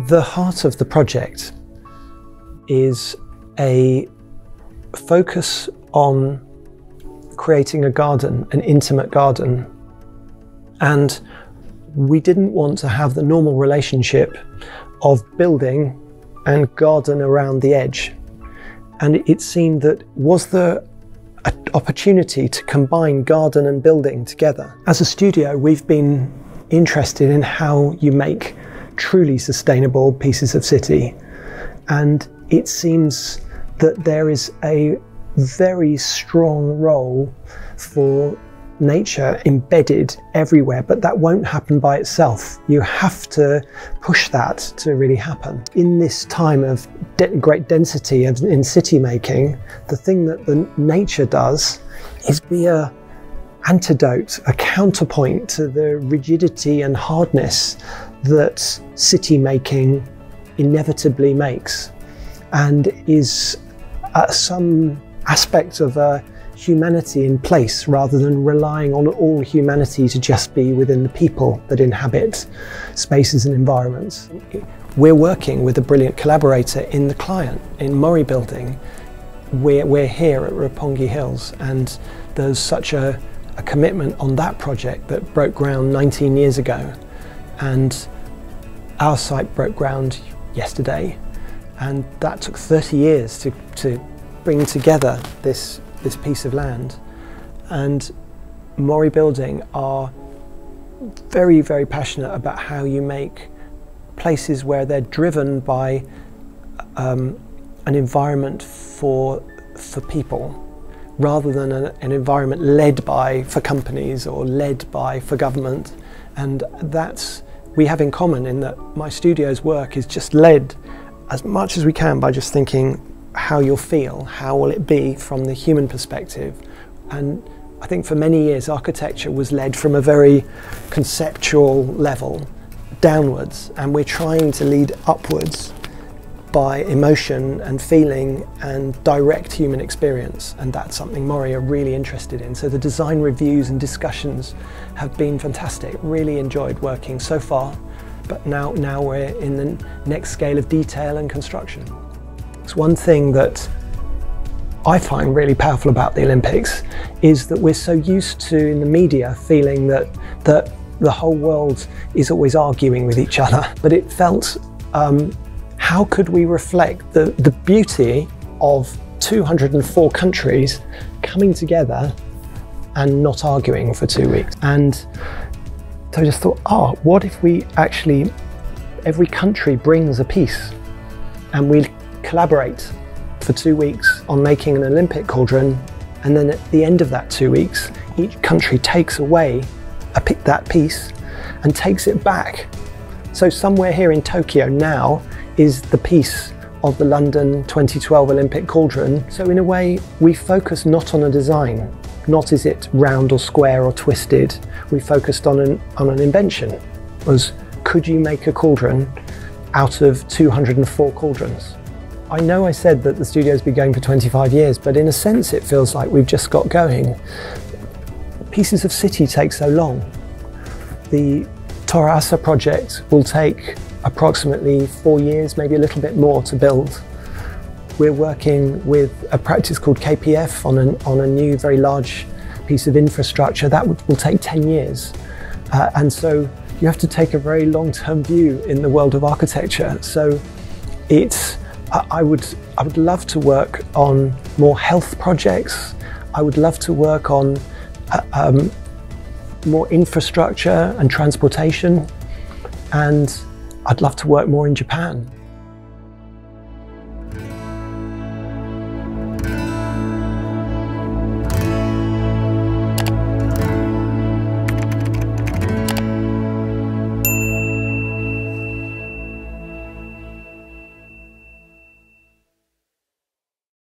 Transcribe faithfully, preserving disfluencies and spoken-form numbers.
The heart of the project is a focus on creating a garden, an intimate garden. And we didn't want to have the normal relationship of building and garden around the edge. And it seemed that was the opportunity to combine garden and building together. As a studio, we've been interested in how you make truly sustainable pieces of city. And it seems that there is a very strong role for nature embedded everywhere, but that won't happen by itself. You have to push that to really happen. In this time of de great density of, in city making, the thing that the nature does is be a antidote, a counterpoint to the rigidity and hardness that city making inevitably makes, and is uh, some aspect of a humanity in place, rather than relying on all humanity to just be within the people that inhabit spaces and environments. We're working with a brilliant collaborator in the client, in Mori Building. We're, we're here at Roppongi Hills, and there's such a, a commitment on that project that broke ground nineteen years ago. And our site broke ground yesterday, and that took thirty years to, to bring together this this piece of land. And Mori Building are very, very passionate about how you make places where they're driven by um, an environment for, for people, rather than an, an environment led by for companies or led by for government. And that's we have in common, in that my studio's work is just led as much as we can by just thinking, how you'll feel, how will it be from the human perspective. And I think for many years architecture was led from a very conceptual level downwards, and we're trying to lead upwards by emotion and feeling and direct human experience, and that's something Mori are really interested in. So the design reviews and discussions have been fantastic. Really enjoyed working so far, but now, now we're in the next scale of detail and construction. It's one thing that I find really powerful about the Olympics is that we're so used to, in the media, feeling that, that the whole world is always arguing with each other. But it felt, um, how could we reflect the, the beauty of two hundred and four countries coming together and not arguing for two weeks? And so I just thought, oh, what if we actually, every country brings a piece, and we collaborate for two weeks on making an Olympic cauldron, and then at the end of that two weeks, each country takes away a, that piece and takes it back. So somewhere here in Tokyo now is the piece of the London twenty twelve Olympic cauldron. So in a way, we focus not on a design, not is it round or square or twisted. We focused on an, on an invention. Was, could you make a cauldron out of two hundred and four cauldrons? I know I said that the studio's been going for twenty-five years, but in a sense it feels like we've just got going. Pieces of city take so long. The Toranomon project will take approximately four years, maybe a little bit more to build. We're working with a practice called K P F on, an, on a new, very large piece of infrastructure. That will take ten years. Uh, and so you have to take a very long-term view in the world of architecture. So it's, I would, I would love to work on more health projects. I would love to work on uh, um, more infrastructure and transportation. And I'd love to work more in Japan.